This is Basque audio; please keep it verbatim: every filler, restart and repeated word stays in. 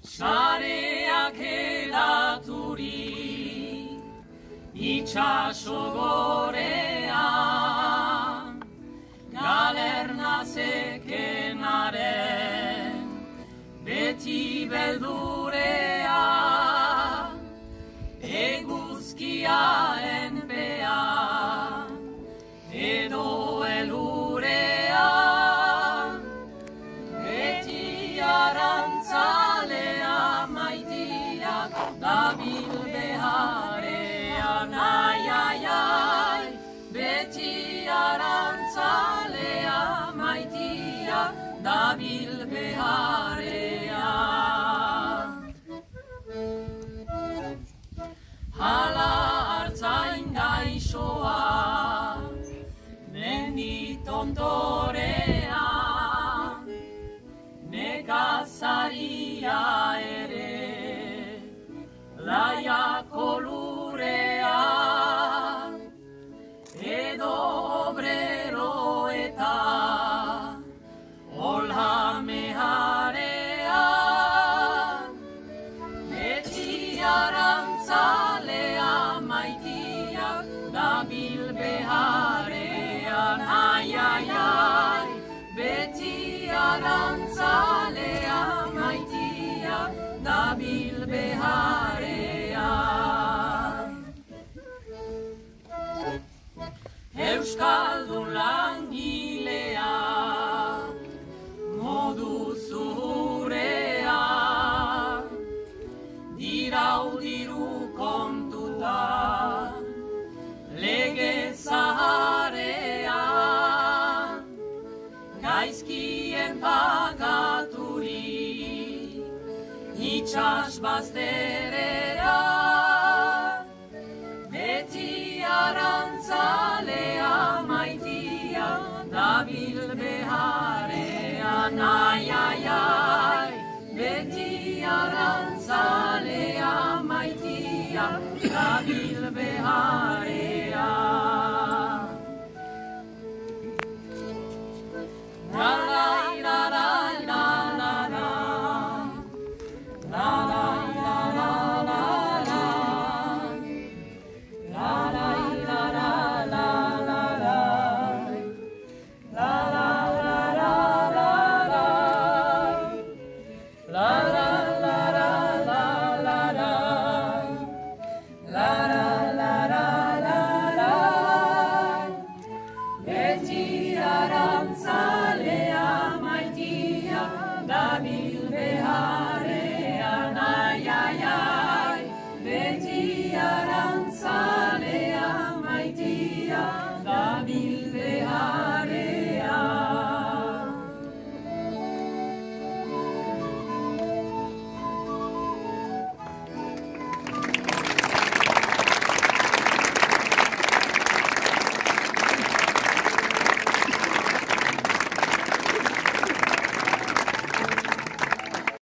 sareak edaturik, itxaso gorean, galerna zekenaren, beti beldurea, eguzkiaren pean, edo elurean, beti arantzalea maitiak, dabil beharean, ai, ai, ai, beti arantzalea maitiak, dabil beharean. Hala hartzain gaixoa, mendit ondorean, nekazaria ere, laiako lurean, edo obrero eta olha meharean, beti arantzalea maitiak, dabil beharean, ai, ai, ai, beti arantzalea maitiak, dabil beharean. Euskaldun langilea, modu zuhurea, dirau diru kontuta, lege zaharea, gaizkien pagaturi, itxas bazterera, beti arantzalea maitia, dabil beharean, ai, ai, ai, beti arantzalea maitia, dabil beharean.